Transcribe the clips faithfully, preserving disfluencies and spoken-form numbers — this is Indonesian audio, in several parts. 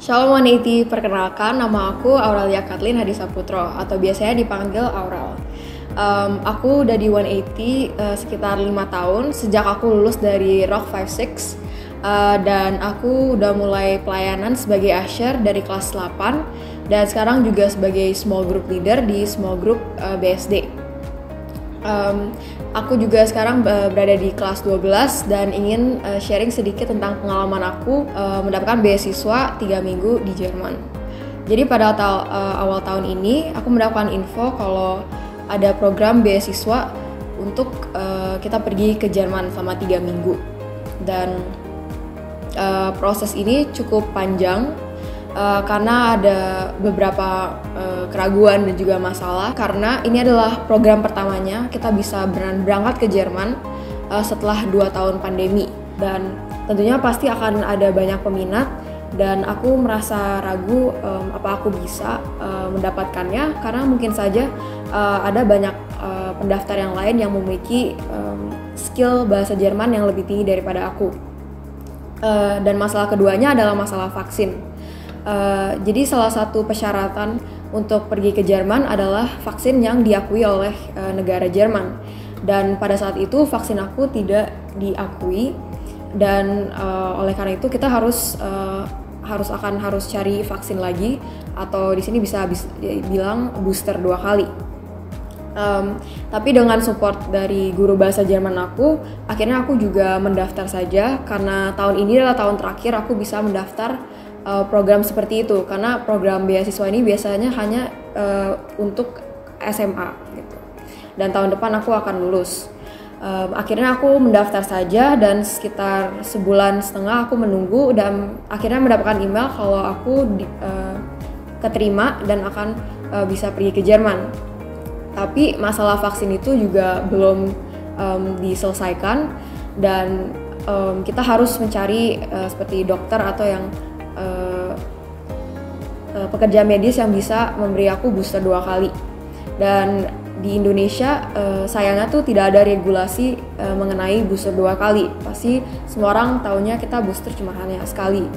Shalom seratus delapan puluh, perkenalkan nama aku Aurelia Kathleen Hadisaputro atau biasanya dipanggil Aurel. Um, aku udah di seratus delapan puluh uh, sekitar lima tahun sejak aku lulus dari Rock lima enam uh, dan aku udah mulai pelayanan sebagai usher dari kelas delapan dan sekarang juga sebagai small group leader di small group uh, B S D. Um, aku juga sekarang uh, berada di kelas dua belas dan ingin uh, sharing sedikit tentang pengalaman aku uh, mendapatkan beasiswa tiga minggu di Jerman. Jadi pada ta- uh, awal tahun ini aku mendapatkan info kalau ada program beasiswa untuk uh, kita pergi ke Jerman selama tiga minggu. Dan uh, proses ini cukup panjang uh, karena ada beberapa uh, keraguan dan juga masalah, karena ini adalah program pertamanya kita bisa berangkat ke Jerman uh, setelah dua tahun pandemi, dan tentunya pasti akan ada banyak peminat dan aku merasa ragu um, apa aku bisa uh, mendapatkannya, karena mungkin saja uh, ada banyak uh, pendaftar yang lain yang memiliki um, skill bahasa Jerman yang lebih tinggi daripada aku. Uh, dan masalah keduanya adalah masalah vaksin. Uh, jadi salah satu persyaratan untuk pergi ke Jerman adalah vaksin yang diakui oleh uh, negara Jerman, dan pada saat itu vaksin aku tidak diakui. Dan uh, oleh karena itu kita harus uh, harus akan harus cari vaksin lagi, atau di sini bisa, bisa bilang booster dua kali. Um, tapi dengan support dari guru bahasa Jerman aku, akhirnya aku juga mendaftar saja, karena tahun ini adalah tahun terakhir aku bisa mendaftar uh, program seperti itu, karena program beasiswa ini biasanya hanya uh, untuk S M A gitu. Dan tahun depan aku akan lulus. Um, akhirnya aku mendaftar saja dan sekitar sebulan setengah aku menunggu dan akhirnya mendapatkan email kalau aku di, uh, keterima dan akan uh, bisa pergi ke Jerman. Tapi masalah vaksin itu juga belum um, diselesaikan dan um, kita harus mencari uh, seperti dokter atau yang uh, uh, pekerja medis yang bisa memberi aku booster dua kali. Dan di Indonesia uh, sayangnya tuh tidak ada regulasi uh, mengenai booster dua kali. Pasti semua orang taunya kita booster cuma hanya sekali.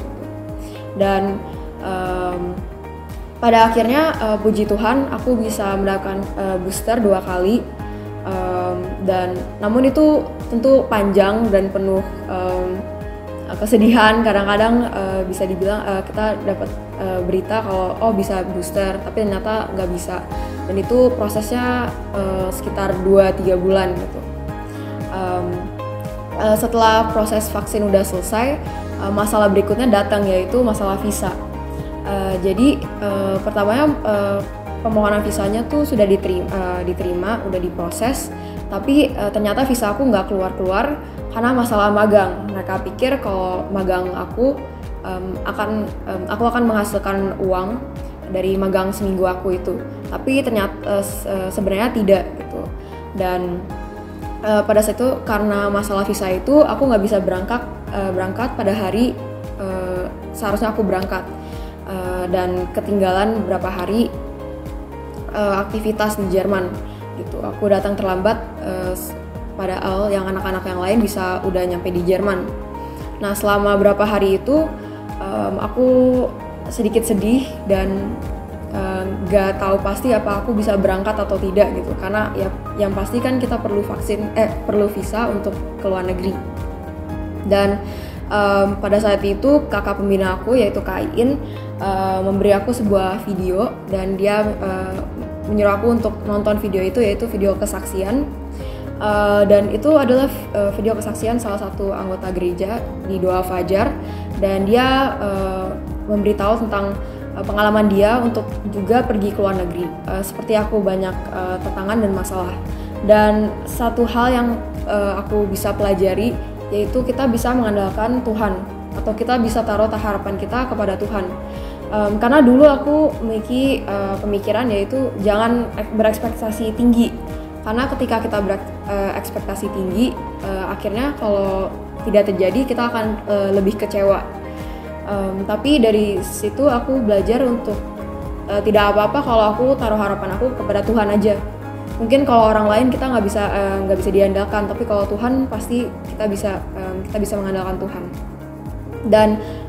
Dan um, pada akhirnya uh, puji Tuhan aku bisa mendapatkan uh, booster dua kali. Um, dan namun itu tentu panjang dan penuh um, kesedihan. Kadang-kadang uh, bisa dibilang uh, kita dapat uh, berita kalau oh bisa booster, tapi ternyata nggak bisa. Dan itu prosesnya uh, sekitar dua tiga bulan gitu. Um, uh, setelah proses vaksin udah selesai, uh, masalah berikutnya datang, yaitu masalah visa. Uh, jadi uh, pertamanya uh, permohonan visanya tuh sudah diterima, uh, diterima udah diproses, tapi uh, ternyata visa aku nggak keluar-keluar karena masalah magang. Mereka pikir kalau magang aku um, akan um, aku akan menghasilkan uang dari magang seminggu aku itu, tapi ternyata uh, sebenarnya tidak gitu. Dan uh, pada saat itu karena masalah visa itu aku nggak bisa berangkat uh, berangkat pada hari uh, seharusnya aku berangkat, uh, dan ketinggalan beberapa hari uh, aktivitas di Jerman gitu. Aku datang terlambat, uh, padahal yang anak-anak yang lain bisa udah nyampe di Jerman. Nah selama beberapa hari itu um, aku sedikit sedih dan uh, gak tahu pasti apa aku bisa berangkat atau tidak gitu, karena ya yang pasti kan kita perlu vaksin eh perlu visa untuk ke luar negeri. Dan um, pada saat itu kakak pembina aku yaitu Kak Iin uh, memberi aku sebuah video dan dia uh, menyuruh aku untuk nonton video itu, yaitu video kesaksian. Uh, dan itu adalah uh, video kesaksian salah satu anggota gereja di Doa Fajar, dan dia uh, memberitahu tentang uh, pengalaman dia untuk juga pergi ke luar negeri. Uh, seperti aku banyak uh, tantangan dan masalah. Dan satu hal yang uh, aku bisa pelajari yaitu kita bisa mengandalkan Tuhan, atau kita bisa taruh harapan kita kepada Tuhan. Um, karena dulu aku memiliki uh, pemikiran yaitu jangan berekspektasi tinggi. Karena ketika kita berekspektasi tinggi, uh, akhirnya kalau tidak terjadi kita akan uh, lebih kecewa. Um, tapi dari situ aku belajar untuk uh, tidak apa-apa kalau aku taruh harapan aku kepada Tuhan aja. Mungkin kalau orang lain kita nggak bisa nggak uh, bisa diandalkan, tapi kalau Tuhan pasti kita bisa um, kita bisa mengandalkan Tuhan. Dan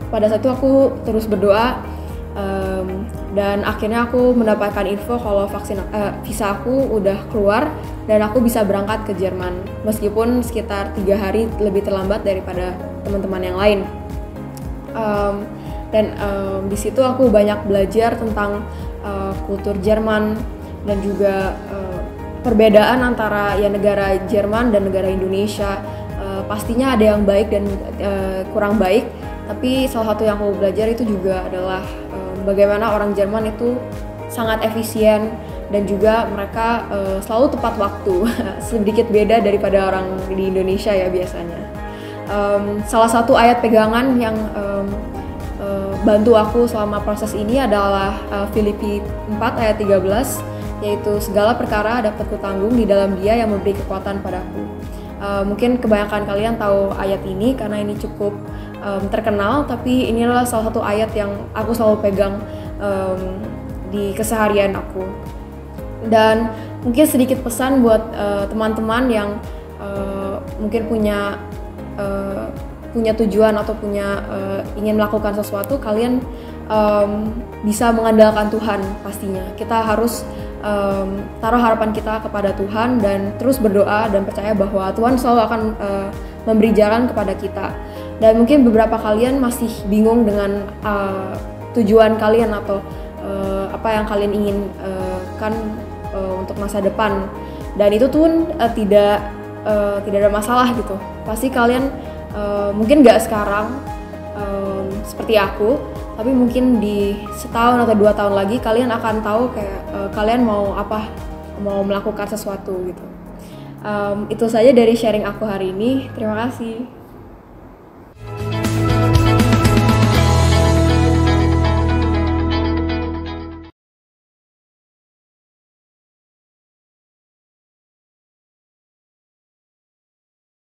pada saat itu aku terus berdoa, um, dan akhirnya aku mendapatkan info kalau vaksin uh, visa aku udah keluar dan aku bisa berangkat ke Jerman meskipun sekitar tiga hari lebih terlambat daripada teman-teman yang lain. Um, dan um, di situ aku banyak belajar tentang uh, kultur Jerman dan juga uh, perbedaan antara ya negara Jerman dan negara Indonesia. Uh, pastinya ada yang baik dan uh, kurang baik, tapi salah satu yang aku belajar itu juga adalah uh, bagaimana orang Jerman itu sangat efisien dan juga mereka uh, selalu tepat waktu, sedikit beda daripada orang di Indonesia ya biasanya. Um, salah satu ayat pegangan yang um, uh, bantu aku selama proses ini adalah uh, Filipi empat ayat tiga belas, yaitu segala perkara dapat kutanggung di dalam Dia yang memberi kekuatan padaku. Uh, mungkin kebanyakan kalian tahu ayat ini karena ini cukup um, terkenal, tapi ini adalah salah satu ayat yang aku selalu pegang um, di keseharian aku. Dan mungkin sedikit pesan buat uh, teman-teman yang uh, mungkin punya uh, punya tujuan atau punya uh, ingin melakukan sesuatu, kalian um, bisa mengandalkan Tuhan pastinya. Kita harus um, taruh harapan kita kepada Tuhan dan terus berdoa dan percaya bahwa Tuhan selalu akan uh, memberi jalan kepada kita. Dan mungkin beberapa kalian masih bingung dengan uh, tujuan kalian atau uh, apa yang kalian ingin uh, kan uh, untuk masa depan, dan itu tuh uh, tidak uh, tidak ada masalah gitu. Pasti kalian uh, mungkin nggak sekarang um, seperti aku, tapi mungkin di setahun atau dua tahun lagi kalian akan tahu kayak uh, kalian mau apa, mau melakukan sesuatu gitu. Um, itu saja dari sharing aku hari ini. Terima kasih.